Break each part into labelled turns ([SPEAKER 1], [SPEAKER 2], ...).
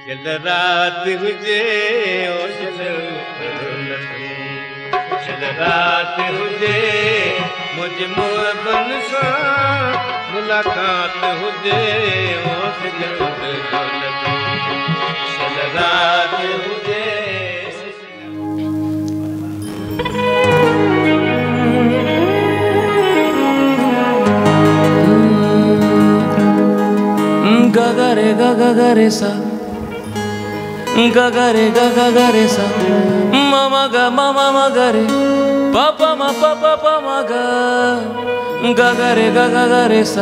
[SPEAKER 1] चल रात हुजे चल रात हुजे मुझ मोहबन सां मुलाकात हुजे चल रात हुजे।
[SPEAKER 2] गगरे गगरे सा गगरे गगरे सा ममा ग ममा मगरे पापा मा पापा पमा ग गगरे गगरे सा।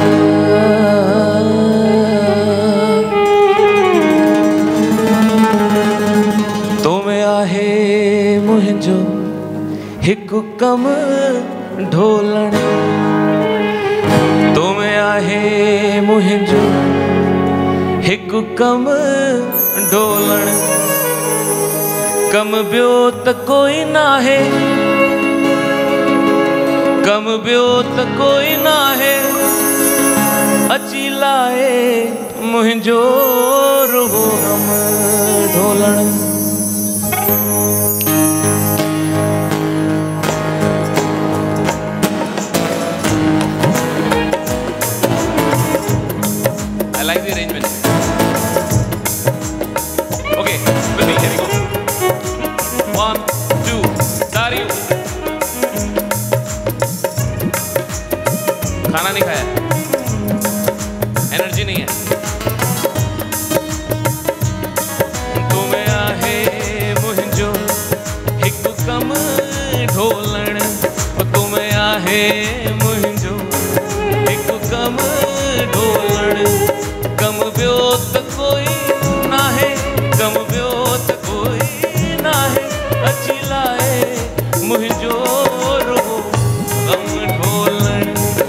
[SPEAKER 2] तुम्हें आहे मुझो हिकु कम ढोलण तुम्हें आहे मुझो हिकु कम ढोलण कम बियो त कोई ना है कम बियो त कोई ना है अची लाए मुझो रुगो गम ढोलण। I like the arrangement. Okay, with me, here we go. 1, 2, तारीफ। खाना नहीं खाया, एनर्जी नहीं है। तुम्हें आहे मुझो हिकु कम ढोलण तुम्हें आहे मुझो हिकु कम ढोलण कम बियो त कोई ना है कम बियो त कोई ना है अची लाए मुझो रुगो गम ढोलण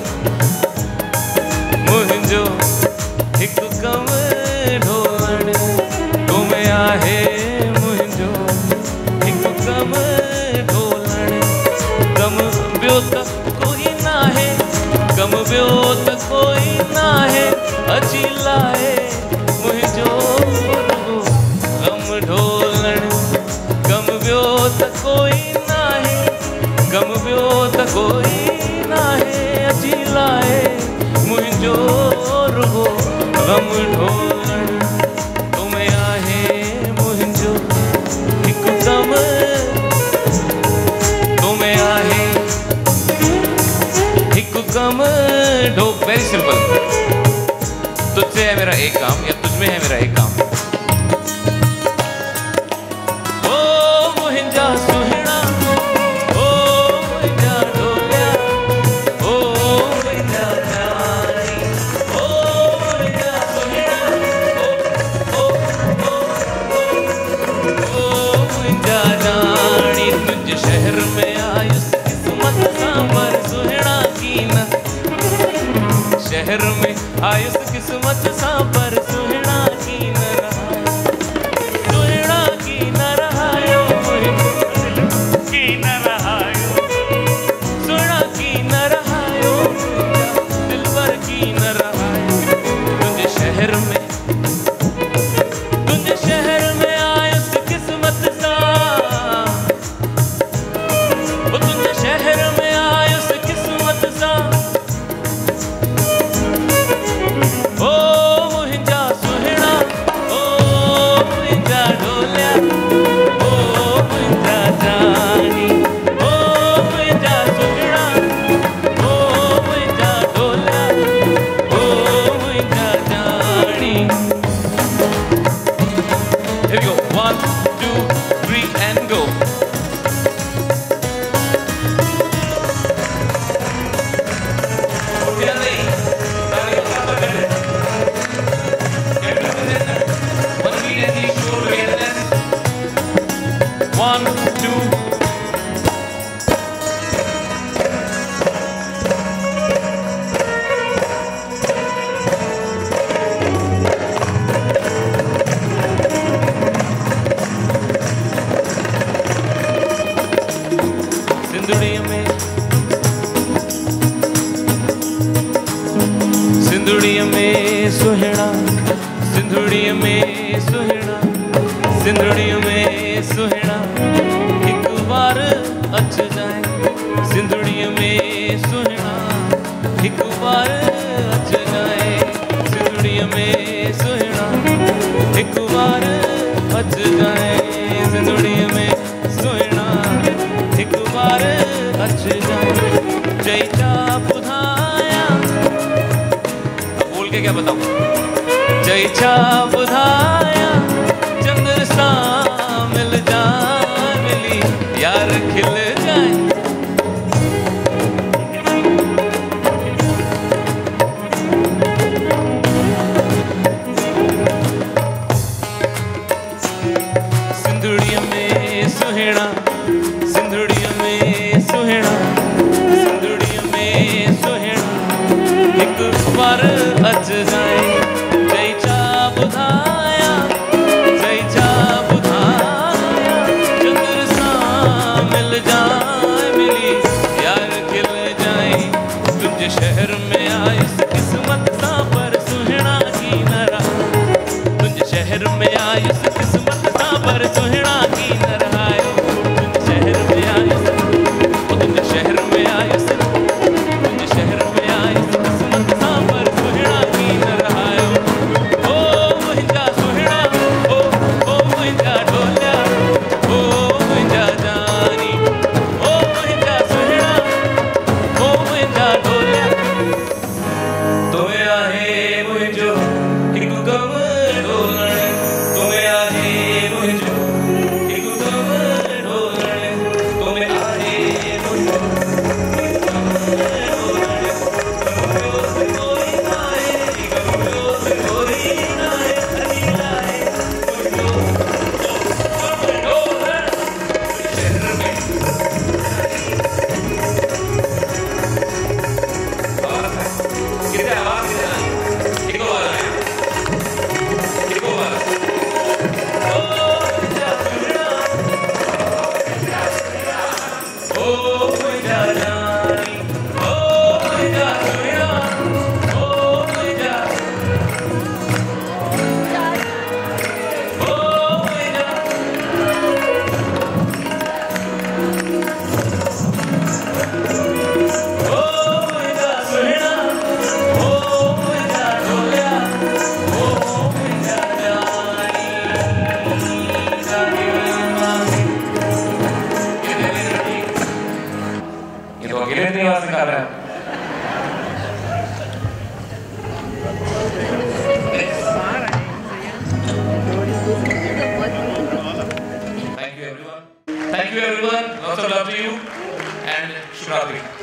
[SPEAKER 2] मुझो हिकु कम ढोलण तुम्हें आहे मुझो हिकु कम ढोलण कम बियो त कोई ना है कम बियो त कोई ना है अची लाए मुझो रुगो गम ढोलण कम बियो त कोई ना है कम बियो त कोई ना है अची लाए मुझो रुगो गम ढोलण तुम्हें आहे मुझो हिकु कम तुम्हें आहे हिकु कम ढो। Very simple. तुझसे है मेरा एक काम या तुझ में है मेरा एक काम। ओ मुझा सुहिणा ओ मुझा ढोलिया ओ मुझा प्यारी ओ मुझा सुहिणा ओ मुझा रानी तुझ शहर में आयुस किस्मत सांबर सुहिणा की न शहर में आयुस किस्मत सां पर सुहिणा की न रहायो की न रहायो सुहिणा की न रहायो दिलबर की न रहायो तुझे शहर में आयुस किस्मत सां तुझे शहर में आयुस किस्मत सां ओ जय चा बुधाया चंद्र सा मिल जाए मिली यार खिल जाए सिंधुड़िया में सुहेड़ा सिंधुड़िया में सुहेड़ा सिंधुड़िया में सुहेड़ा एक बार अच जाए जय चा बुधाया जय चा बुधाया चंद्र सा मिल जाए मिली यार खिल जाए तुझे शहर में आए किस्मत सा पर सुहेड़ा की नरा तुझे शहर में आए किस्मत सा पर सुहेड़ा की नरा तुझे शहर में आए तुझे शहर में आए तुझे शहर में आए किस्मत सा पर सुहेड़ा की नरा ओ मुंहिंजा सुहेड़ा ओ मुंहिंजा ढोलिया ओ मुंहिंजा जानी ओ मुंहिंजा सुहेड़ा ओ मुंहिंजा ढोलिया तुम्हें आहे मुंहिंजो हिकु गम ढोलण तुम्हें आहे मुंहिंजो हिकु गम ढोलण तुम्हें आहे मुंहिंजो हिकु गम ढोलण कोई नाहे कोई नाहे हरी नाहे ढोलण शहर में कितने आवाज कितने इको वाला ओ मुंहिंजा सुहिणा ओ मुंहिंजा जानी ओ मुंहिंजा सुहिणा ओ मुंहिंजा सुहिणा ओ मुंहिंजा ढोलिया ओ मुंहिंजा जानी ये तो अकेले नहीं आवाज निकाल रहा है Thank you everyone. Lots of love to you and Shivratri.